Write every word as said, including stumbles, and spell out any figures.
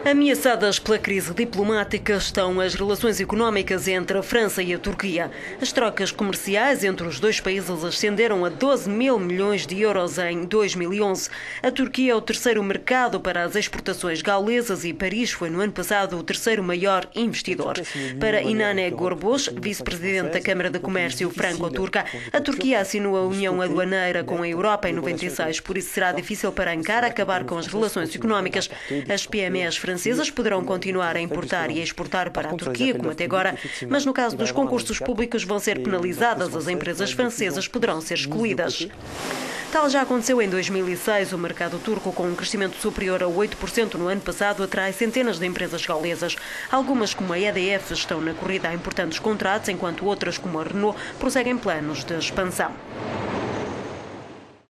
Ameaçadas pela crise diplomática estão as relações económicas entre a França e a Turquia. As trocas comerciais entre os dois países ascenderam a doze mil milhões de euros em dois mil e onze. A Turquia é o terceiro mercado para as exportações gaulesas e Paris foi no ano passado o terceiro maior investidor. Para Inane Gorbos, vice-presidente da Câmara de Comércio franco-turca, a Turquia assinou a União Aduaneira com a Europa em noventa e seis, por isso será difícil para Ankara acabar com as relações económicas. As P M Es francesas poderão continuar a importar e a exportar para a Turquia, como até agora, mas no caso dos concursos públicos vão ser penalizadas, as empresas francesas poderão ser excluídas. Tal já aconteceu em dois mil e seis. O mercado turco, com um crescimento superior a oito por cento no ano passado, atrai centenas de empresas gaulesas. Algumas, como a E D F, estão na corrida a importantes contratos, enquanto outras, como a Renault, prosseguem planos de expansão.